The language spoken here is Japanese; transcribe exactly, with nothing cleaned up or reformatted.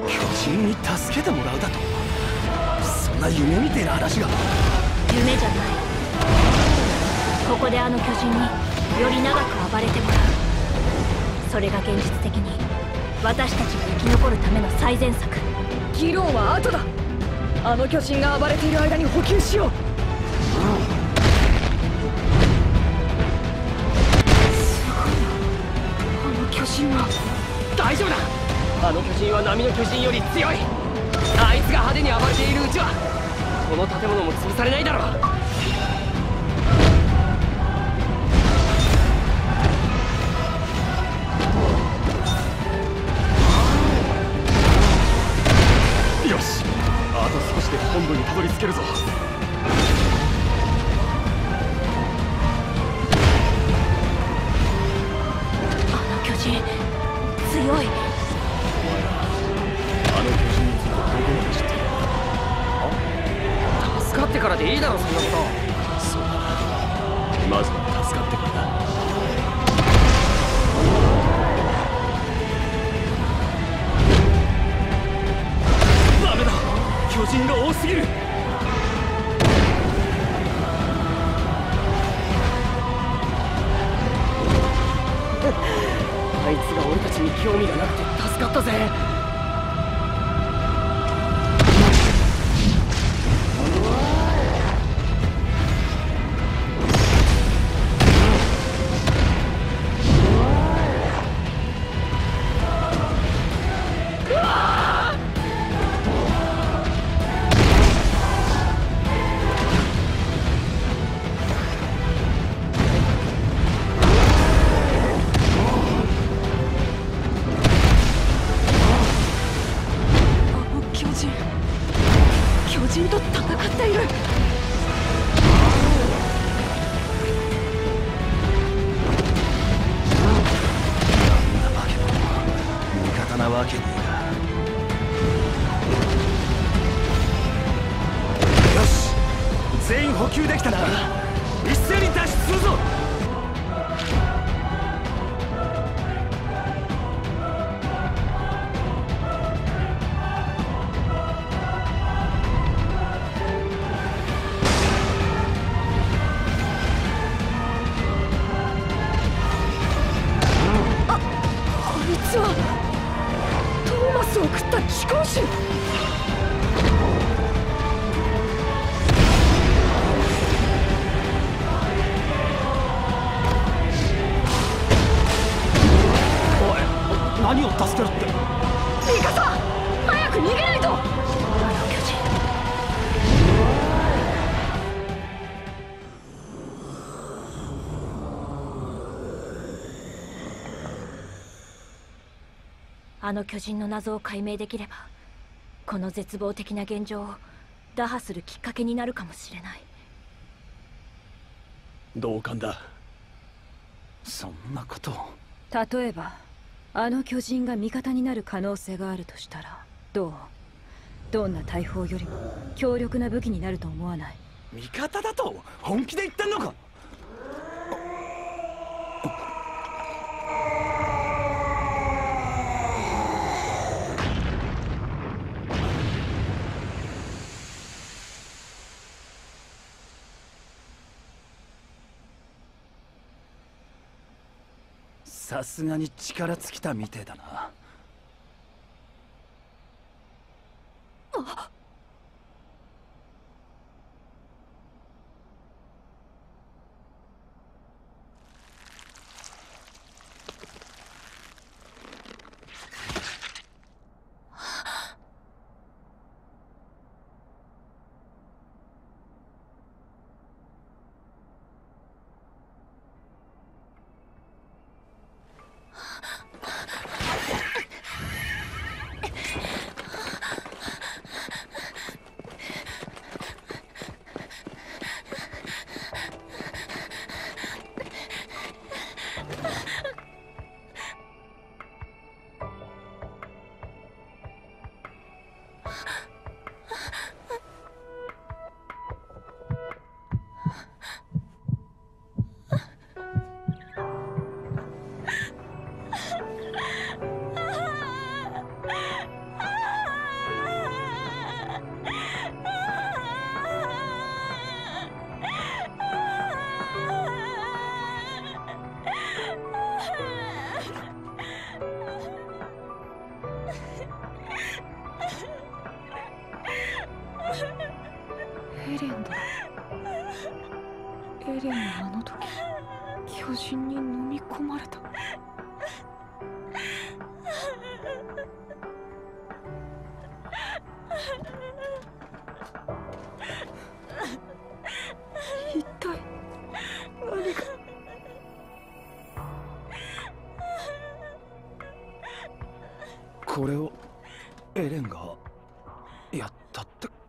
巨人に助けてもらうだと。そんな夢みてえな話が。 夢じゃない。ここであの巨人により長く暴れてもらう。それが現実的に私たちが生き残るための最善策。 議論は後だ。あの巨人が暴れている間に補給しよう。すごいな、あの巨人は。 大丈夫だ。あの巨人は波の巨人より強い。あいつが派手に暴れているうちはこの建物も潰されないだろう。 よし、あと少しで本部にたどり着けるぞ。 あの巨人強い。 あの巨人についてどこまで知ってる？ あ？助かってからでいいだろ、そんなこと。 そうだな、まずは助かってからだ。ダメだ、巨人が多すぎる。 あいつが俺たちに興味がなくて助かったぜ。 巨人と戦っている。 味方なわけねえが。よし、全員補給できたな。一斉に脱出するぞ。 実はトーマスを食った貴公子。 おい、何を助けるって。 ミカサ、早く逃げないと。あの巨人。 あの巨人の謎を解明できれば、この絶望的な現状を打破するきっかけになるかもしれない。 同感だ。そんなことを。 例えばあの巨人が味方になる可能性があるとしたらどう？どんな大砲よりも強力な武器になると思わない？ 味方だと本気で言ってんのか？さすがに力尽きたみてえだな。 あっ。 エレンだ。エレンはあの時巨人に飲み込まれた。一体何が。 これをエレンがやったって